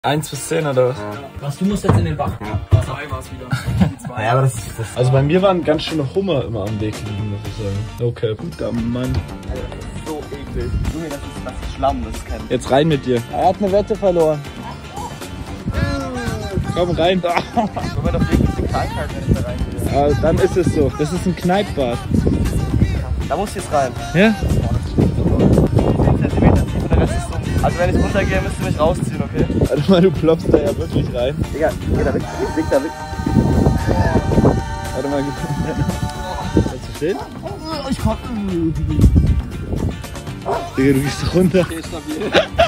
1 bis 10 oder was? Was, du musst jetzt in den Bach? Ja. 2 war es wieder. Ja, aber das Also bei mir waren ganz schöne Hummer immer am Weg liegen, muss ich sagen. Okay, guter Mann. Alter, das ist so eklig. Junge, das ist Schlamm, das ist kein... Jetzt rein mit dir. Er hat eine Wette verloren. Komm rein. Guck mal, doch wirklich Krankheit, wenn ich da reingehe. Dann ist es so. Das ist ein Kneippbad. Da musst du jetzt rein. Ja? 10 Zentimeter tief und der Rest ist dumm. Also wenn ich runtergehe, müsst ihr mich rausziehen, okay? Warte mal, du ploppst da ja wirklich rein. Digga, geh da weg, weg da weg. Warte mal. Kannst du stehen? Ich komm. Digga, du gehst runter. Okay, stabil.